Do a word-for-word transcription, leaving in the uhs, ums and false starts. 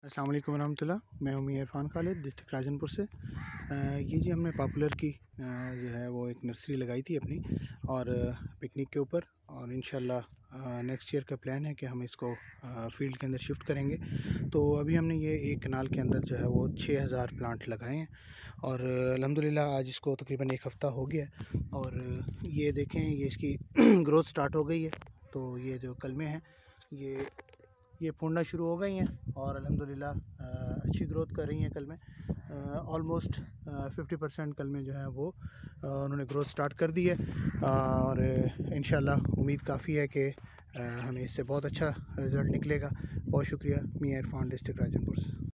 अस्सलाम वालेकुम रहमतुल्लाह। मैं हूं मियां इरफान खालिद, डिस्ट्रिक्ट राजनपुर से। अ, ये जी हमने पॉपुलर की अ, जो है वो एक नर्सरी लगाई थी अपनी और पिकनिक के ऊपर, और इंशाल्लाह नेक्स्ट ईयर का प्लान है कि हम इसको फील्ड के अंदर शिफ्ट करेंगे। तो अभी हमने ये एक कनाल के अंदर जो है वो छः हज़ार प्लांट लगाए हैं और अल्हम्दुलिल्लाह आज इसको तकरीबन एक हफ़्ता हो गया है। और ये देखें, ये इसकी ग्रोथ स्टार्ट हो गई है। तो ये जो कलमें हैं ये ये फूटना शुरू हो गई हैं और अल्हम्दुलिल्लाह अच्छी ग्रोथ कर रही हैं कलमें। ऑलमोस्ट फिफ्टी परसेंट कलमें जो हैं वो आ, उन्होंने ग्रोथ स्टार्ट कर दी है और इंशाल्लाह उम्मीद काफ़ी है कि हमें इससे बहुत अच्छा रिज़ल्ट निकलेगा। बहुत शुक्रिया। मियां इरफान, डिस्ट्रिक्ट राजनपुर से।